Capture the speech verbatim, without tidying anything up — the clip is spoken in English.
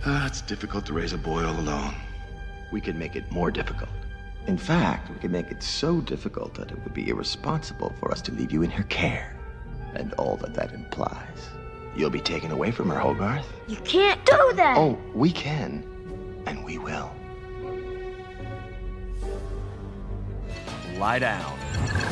Uh, it's difficult to raise a boy all alone. We can make it more difficult. In fact, we can make it so difficult that it would be irresponsible for us to leave you in her care. And all that that implies. You'll be taken away from her, Hogarth. You can't do that! Oh, we can. And we will. Lie down.